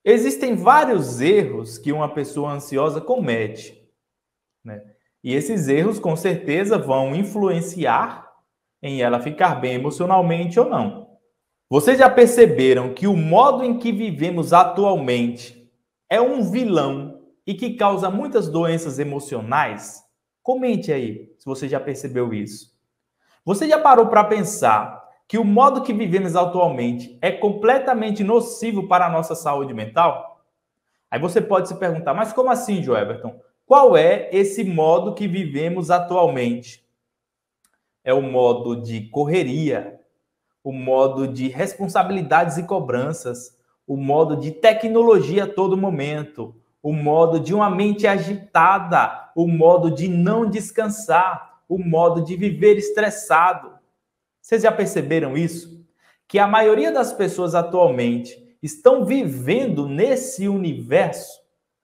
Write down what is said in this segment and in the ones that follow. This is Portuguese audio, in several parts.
Existem vários erros que uma pessoa ansiosa comete, né? E esses erros, com certeza, vão influenciar em ela ficar bem emocionalmente ou não. Vocês já perceberam que o modo em que vivemos atualmente é um vilão e que causa muitas doenças emocionais? Comente aí se você já percebeu isso. Você já parou para pensar que o modo que vivemos atualmente é completamente nocivo para a nossa saúde mental? Aí você pode se perguntar, mas como assim, Joelberton? Qual é esse modo que vivemos atualmente? É o modo de correria, o modo de responsabilidades e cobranças, o modo de tecnologia a todo momento, o modo de uma mente agitada, o modo de não descansar, o modo de viver estressado. Vocês já perceberam isso? Que a maioria das pessoas atualmente estão vivendo nesse universo,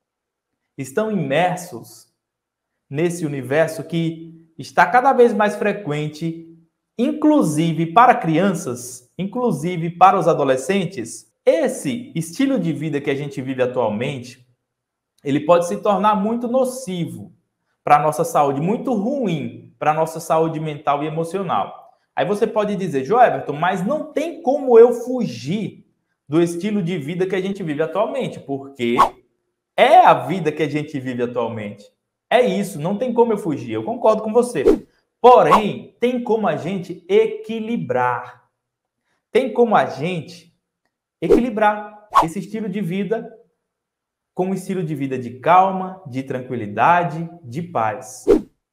estão imersos nesse universo que está cada vez mais frequente, inclusive para crianças, inclusive para os adolescentes. Esse estilo de vida que a gente vive atualmente, ele pode se tornar muito nocivo para a nossa saúde, muito ruim para a nossa saúde mental e emocional. Aí você pode dizer, Joelberton, mas não tem como eu fugir do estilo de vida que a gente vive atualmente, porque é a vida que a gente vive atualmente. É isso, não tem como eu fugir, eu concordo com você. Porém, tem como a gente equilibrar. Tem como a gente equilibrar esse estilo de vida com um estilo de vida de calma, de tranquilidade, de paz.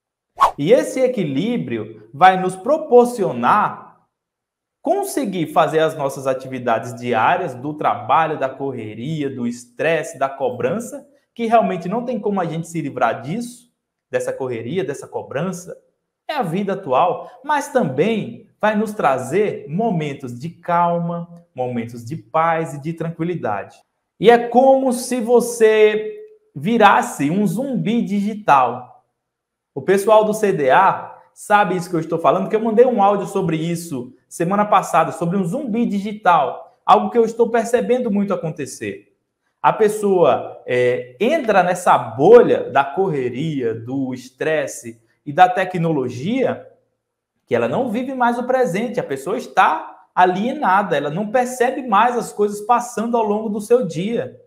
E esse equilíbrio vai nos proporcionar conseguir fazer as nossas atividades diárias do trabalho, da correria, do estresse, da cobrança, que realmente não tem como a gente se livrar disso, dessa correria, dessa cobrança. É a vida atual, mas também vai nos trazer momentos de calma, momentos de paz e de tranquilidade. E é como se você virasse um zumbi digital. O pessoal do CDA sabe isso que eu estou falando, porque eu mandei um áudio sobre isso semana passada, sobre um zumbi digital, algo que eu estou percebendo muito acontecer. A pessoa entra nessa bolha da correria, do estresse e da tecnologia, que ela não vive mais o presente, a pessoa está alienada, ela não percebe mais as coisas passando ao longo do seu dia.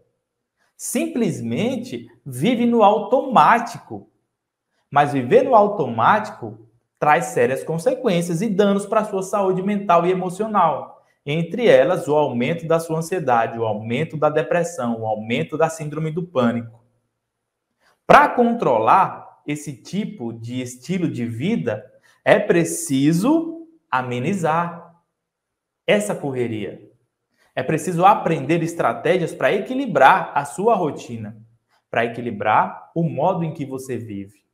Simplesmente vive no automático. Mas viver no automático traz sérias consequências e danos para a sua saúde mental e emocional. Entre elas, o aumento da sua ansiedade, o aumento da depressão, o aumento da síndrome do pânico. Para controlar esse tipo de estilo de vida, é preciso amenizar essa correria. É preciso aprender estratégias para equilibrar a sua rotina, para equilibrar o modo em que você vive.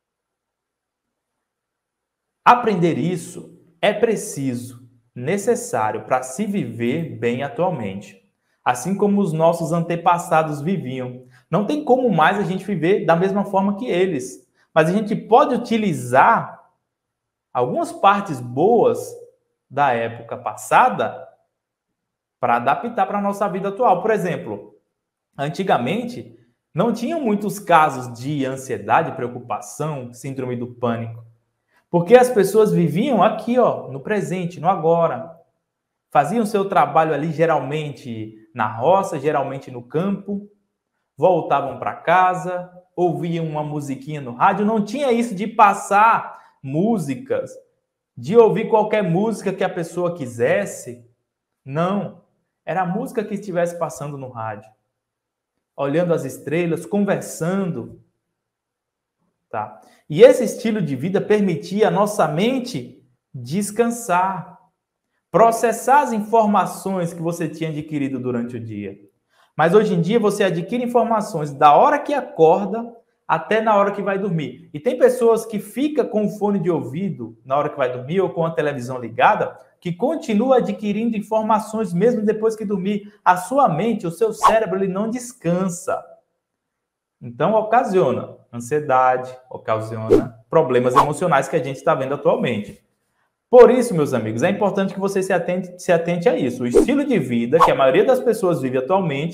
Aprender isso é preciso, necessário para se viver bem atualmente. Assim como os nossos antepassados viviam. Não tem como mais a gente viver da mesma forma que eles. Mas a gente pode utilizar algumas partes boas da época passada para adaptar para a nossa vida atual. Por exemplo, antigamente não tinham muitos casos de ansiedade, preocupação, síndrome do pânico. Porque as pessoas viviam aqui, ó, no presente, no agora. Faziam seu trabalho ali, geralmente na roça, geralmente no campo. Voltavam para casa, ouviam uma musiquinha no rádio. Não tinha isso de passar músicas, de ouvir qualquer música que a pessoa quisesse. Não. Era a música que estivesse passando no rádio. Olhando as estrelas, conversando. Tá? E esse estilo de vida permitia a nossa mente descansar, processar as informações que você tinha adquirido durante o dia. Mas hoje em dia você adquire informações da hora que acorda até na hora que vai dormir. E tem pessoas que ficam com o fone de ouvido na hora que vai dormir ou com a televisão ligada, que continua adquirindo informações mesmo depois que dormir. A sua mente, o seu cérebro, ele não descansa. Então, ocasiona ansiedade, ocasiona problemas emocionais que a gente está vendo atualmente. Por isso, meus amigos, é importante que você se atente a isso. O estilo de vida que a maioria das pessoas vive atualmente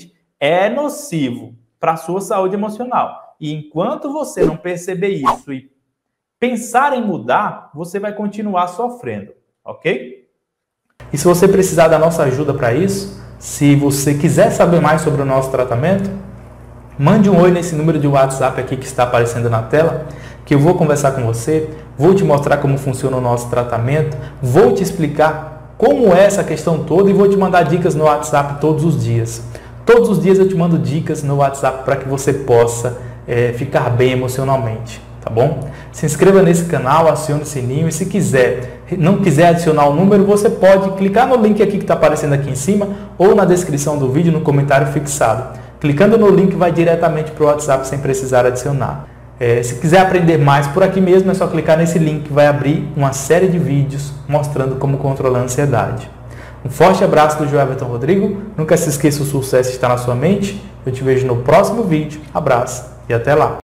é nocivo para a sua saúde emocional. E enquanto você não perceber isso e pensar em mudar, você vai continuar sofrendo, ok? E se você precisar da nossa ajuda para isso, se você quiser saber mais sobre o nosso tratamento, mande um oi nesse número de WhatsApp aqui que está aparecendo na tela, que eu vou conversar com você, vou te mostrar como funciona o nosso tratamento, vou te explicar como é essa questão toda e vou te mandar dicas no WhatsApp todos os dias. Todos os dias eu te mando dicas no WhatsApp para que você possa ficar bem emocionalmente, tá bom? Se inscreva nesse canal, acione o sininho e se não quiser adicionar o número, você pode clicar no link aqui que está aparecendo aqui em cima ou na descrição do vídeo, no comentário fixado. Clicando no link vai diretamente para o WhatsApp sem precisar adicionar. Se quiser aprender mais por aqui mesmo, é só clicar nesse link que vai abrir uma série de vídeos mostrando como controlar a ansiedade. Um forte abraço do Joelberton Rodrigo. Nunca se esqueça, o sucesso está na sua mente. Eu te vejo no próximo vídeo. Abraço e até lá.